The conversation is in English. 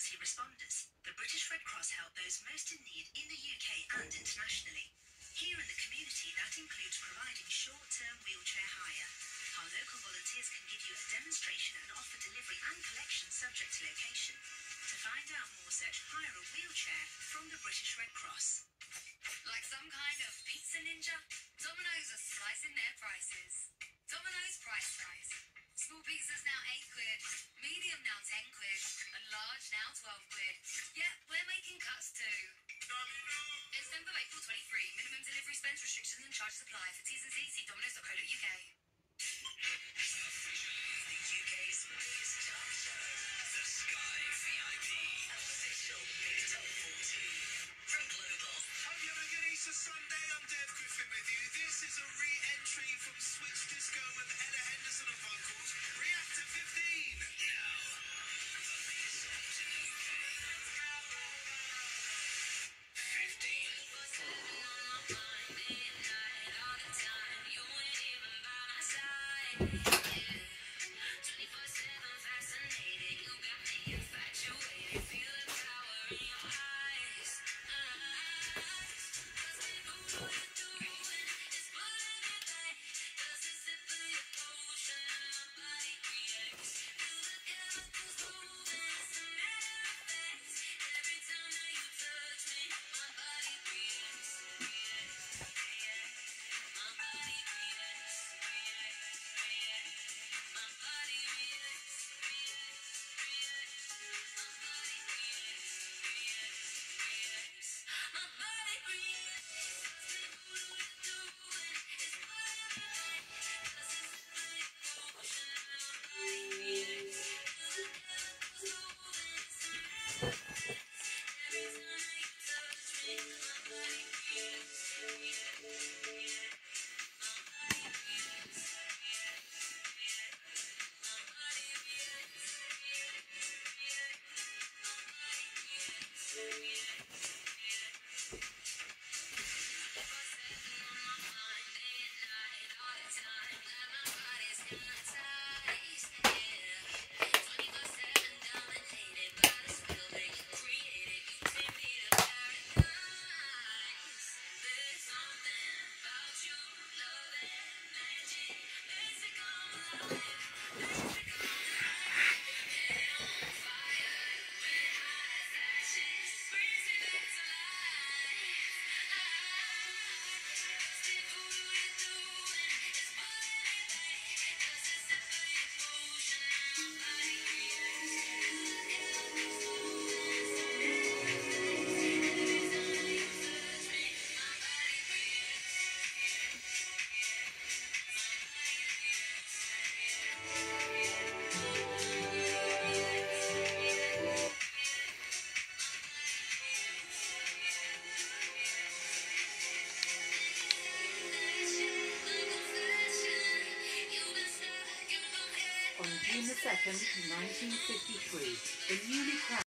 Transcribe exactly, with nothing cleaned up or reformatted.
emergency responders. The British Red Cross help those most in need in the U K and internationally. Here in the community, that includes providing short-term wheelchair hire. Our local volunteers can give you a demonstration and offer delivery and collection subject to location. To find out more, search Hire a Wheelchair from the British Red Cross. Like some kind of pizza ninja, Domino's are slicing their prices. Domino's Price Rise. Small pizzas now eight quid, medium now ten quid, and large now twelve quid. Yeah, we're making cuts too. Domino's! It's tenth of April twenty-three. Minimum delivery spends, restrictions and charges apply. For T's and C's, see domino's dot co dot U K. The U K's biggest talk show. The Sky V I P. Official Big Top forty. From Global. Hope you have a good Easter Sunday. I'm Dev Griffin with you. This is a re-entry from Switch Disco with Ella Henderson on vocals. Reactor fifteen. Now, the biggest songs in the U K. fifteen. On June the second, nineteen fifty-three, the newly crowned